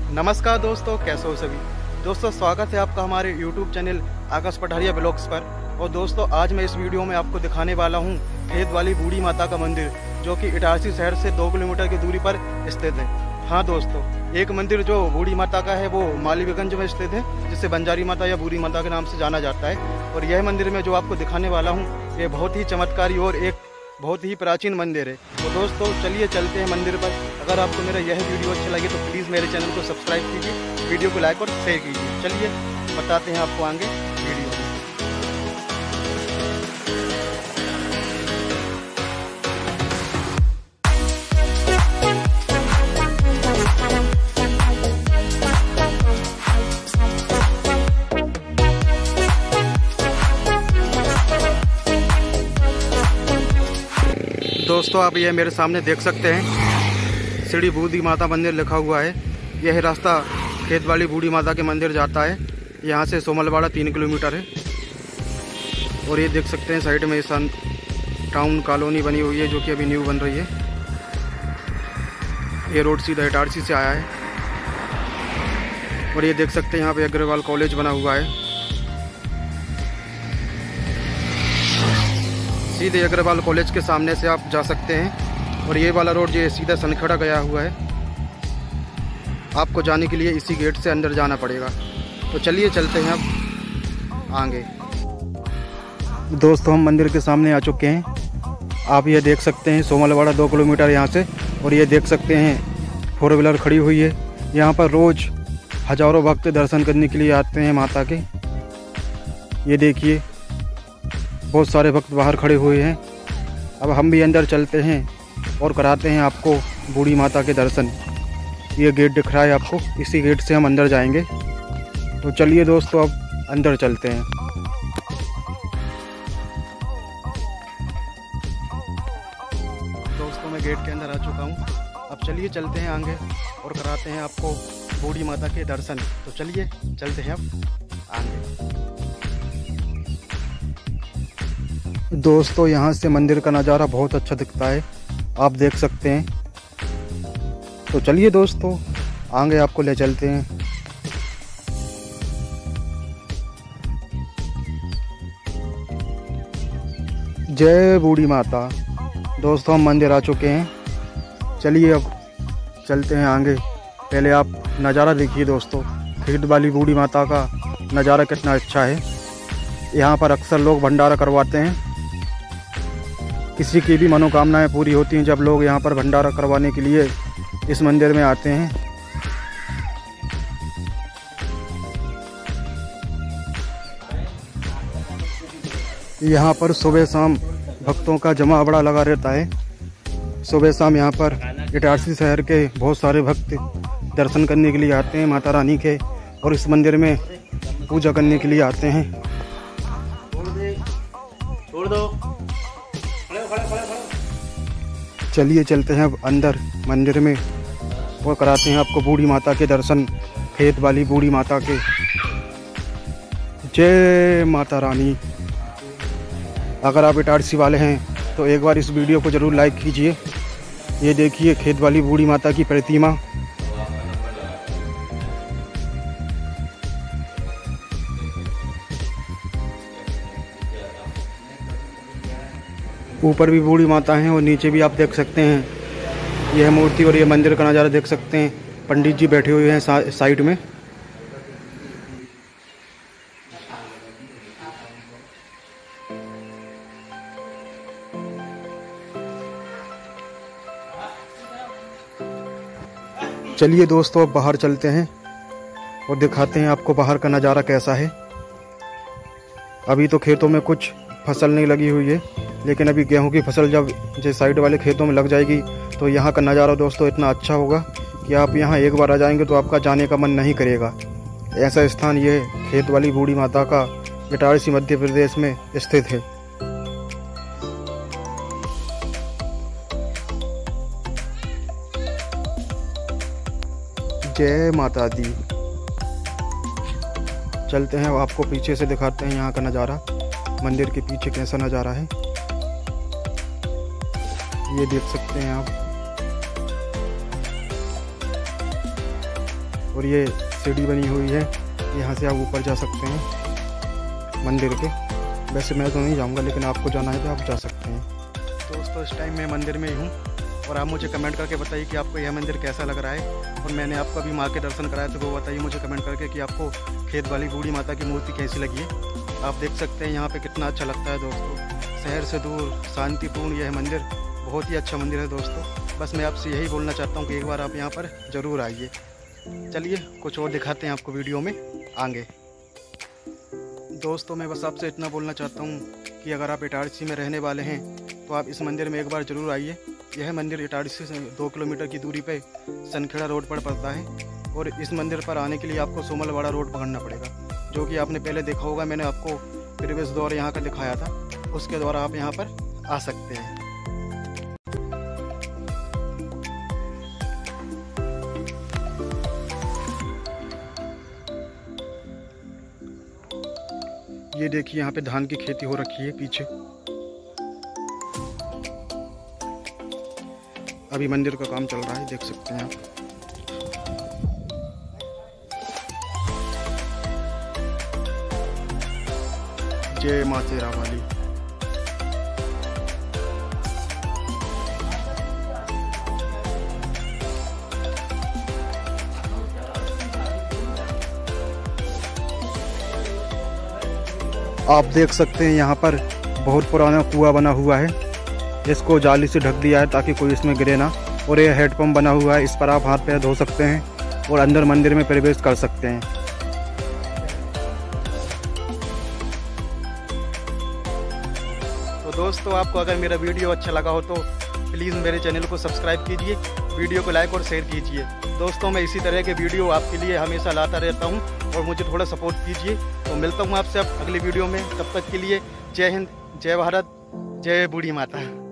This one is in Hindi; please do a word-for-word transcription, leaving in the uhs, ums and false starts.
नमस्कार दोस्तों, कैसे हो सभी दोस्तों। स्वागत है आपका हमारे YouTube channel Aakash Patharia blogs पर। और दोस्तों, आज मैं इस वीडियो में आपको दिखाने वाला हूं खेत वाली बूढ़ी माता का मंदिर, जो कि इटारसी शहर से दो किलोमीटर की दूरी पर स्थित है। हाँ दोस्तों, एक मंदिर जो बूढ़ी माता का है वो मालवीयगंज में स्थित है, जिसे बंजारी माता या बूढ़ी माता के नाम से जाना जाता है। और यह मंदिर में जो आपको दिखाने वाला हूँ, ये बहुत ही चमत्कारी और एक बहुत ही प्राचीन मंदिर है। तो दोस्तों, चलिए चलते हैं मंदिर पर। अगर आपको मेरा यह वीडियो अच्छा लगे तो प्लीज़ मेरे चैनल को सब्सक्राइब कीजिए, वीडियो को लाइक और शेयर कीजिए। चलिए बताते हैं आपको आगे वीडियो में। दोस्तों, आप ये मेरे सामने देख सकते हैं, श्री बूढ़ी माता मंदिर लिखा हुआ है। यह रास्ता खेत वाली बूढ़ी माता के मंदिर जाता है। यहाँ से सोमलवाड़ा तीन किलोमीटर है। और ये देख सकते हैं साइड में सन टाउन कॉलोनी बनी हुई है, जो कि अभी न्यू बन रही है। ये रोड सीधा इटारसी से आया है। और ये देख सकते हैं यहाँ पे अग्रवाल कॉलेज बना हुआ है। सीधे अग्रवाल कॉलेज के सामने से आप जा सकते हैं। और ये वाला रोड ये सीधा सनखेड़ा गया हुआ है। आपको जाने के लिए इसी गेट से अंदर जाना पड़ेगा। तो चलिए चलते हैं अब आगे। दोस्तों, हम मंदिर के सामने आ चुके हैं। आप ये देख सकते हैं सोमलवाड़ा दो किलोमीटर यहाँ से। और ये देख सकते हैं फोर व्हीलर खड़ी हुई है। यहाँ पर रोज़ हज़ारों भक्त दर्शन करने के लिए आते हैं माता के। ये देखिए, बहुत सारे भक्त बाहर खड़े हुए हैं। अब हम भी अंदर चलते हैं और कराते हैं आपको बूढ़ी माता के दर्शन। ये गेट दिख रहा है आपको, इसी गेट से हम अंदर जाएंगे। तो चलिए दोस्तों, अब अंदर चलते हैं। दोस्तों, मैं गेट के अंदर आ चुका हूँ। अब चलिए चलते हैं आगे और कराते हैं आपको बूढ़ी माता के दर्शन। तो चलिए चलते हैं अब आगे। दोस्तों, यहाँ से मंदिर का नज़ारा बहुत अच्छा दिखता है, आप देख सकते हैं। तो चलिए दोस्तों, आगे आपको ले चलते हैं। जय बूढ़ी माता। दोस्तों, हम मंदिर आ चुके हैं। चलिए अब चलते हैं आगे। पहले आप नज़ारा देखिए दोस्तों, खेत वाली बूढ़ी माता का नज़ारा कितना अच्छा है। यहाँ पर अक्सर लोग भंडारा करवाते हैं। किसी की भी मनोकामनाएं पूरी होती हैं जब लोग यहाँ पर भंडारा करवाने के लिए इस मंदिर में आते हैं। यहाँ पर सुबह शाम भक्तों का जमा बड़ा लगा रहता है। सुबह शाम यहाँ पर इटारसी शहर के बहुत सारे भक्त दर्शन करने के लिए आते हैं माता रानी के, और इस मंदिर में पूजा करने के लिए आते हैं। छोड़ दो। चलिए चलते हैं अब अंदर मंदिर में और कराते हैं आपको बूढ़ी माता के दर्शन, खेत वाली बूढ़ी माता के। जय माता रानी। अगर आप इटारसी वाले हैं तो एक बार इस वीडियो को ज़रूर लाइक कीजिए। ये देखिए खेत वाली बूढ़ी माता की प्रतिमा। ऊपर भी बूढ़ी माता हैं और नीचे भी आप देख सकते हैं यह मूर्ति। और ये मंदिर का नज़ारा देख सकते हैं, पंडित जी बैठे हुए हैं सा, साइड में। चलिए दोस्तों, अब बाहर चलते हैं और दिखाते हैं आपको बाहर का नज़ारा कैसा है। अभी तो खेतों में कुछ फसल नहीं लगी हुई है, लेकिन अभी गेहूं की फसल जब जो साइड वाले खेतों में लग जाएगी तो यहाँ का नज़ारा दोस्तों इतना अच्छा होगा कि आप यहाँ एक बार आ जाएंगे तो आपका जाने का मन नहीं करेगा। ऐसा स्थान ये खेत वाली बूढ़ी माता का इटारसी मध्य प्रदेश में स्थित है। जय माता दी। चलते हैं, आपको पीछे से दिखाते हैं यहाँ का नज़ारा, मंदिर के पीछे कैसा नज़ारा है। ये देख सकते हैं आप। और ये सीढ़ी बनी हुई है, यहाँ से आप ऊपर जा सकते हैं मंदिर के। वैसे मैं तो नहीं जाऊँगा, लेकिन आपको जाना है तो आप जा सकते हैं। दोस्तों इस टाइम मैं मंदिर में ही हूँ और आप मुझे कमेंट करके बताइए कि आपको यह मंदिर कैसा लग रहा है। और मैंने आपको अभी माँ के दर्शन कराए तो वो बताइए मुझे कमेंट करके कि आपको खेत वाली बूढ़ी माता की मूर्ति कैसी लगी है। आप देख सकते हैं यहाँ पे कितना अच्छा लगता है दोस्तों, शहर से दूर शांतिपूर्ण यह मंदिर बहुत ही अच्छा मंदिर है दोस्तों। बस मैं आपसे यही बोलना चाहता हूँ कि एक बार आप यहाँ पर ज़रूर आइए। चलिए कुछ और दिखाते हैं आपको वीडियो में आगे। दोस्तों मैं बस आपसे इतना बोलना चाहता हूँ कि अगर आप इटारसी में रहने वाले हैं तो आप इस मंदिर में एक बार ज़रूर आइए। यह मंदिर इटारसी से दो किलोमीटर की दूरी पे सनखेड़ा रोड पर पड़ता है और इस मंदिर पर आने के लिए आपको सोमलवाड़ा रोड पकड़ना पड़ेगा, जो कि आपने पहले देखा होगा। मैंने आपको प्रवेश द्वार यहाँ का दिखाया था, उसके द्वारा आप यहाँ पर आ सकते हैं। ये देखिए यहाँ पे धान की खेती हो रखी है पीछे। अभी मंदिर का काम चल रहा है, देख सकते हैं आप। जय मां शेरा वाली। आप देख सकते हैं यहाँ पर बहुत पुराना कुआं बना हुआ है, इसको जाली से ढक दिया है ताकि कोई इसमें गिरे ना। और ये हेडपम्प बना हुआ है, इस पर आप हाथ पैर धो सकते हैं और अंदर मंदिर में प्रवेश कर सकते हैं। तो दोस्तों आपको अगर मेरा वीडियो अच्छा लगा हो तो प्लीज़ मेरे चैनल को सब्सक्राइब कीजिए, वीडियो को लाइक और शेयर कीजिए। दोस्तों मैं इसी तरह के वीडियो आपके लिए हमेशा लाता रहता हूं और मुझे थोड़ा सपोर्ट कीजिए। तो मिलता हूं आपसे अब अगली वीडियो में, तब तक के लिए जय हिंद, जय भारत, जय बूढ़ी माता।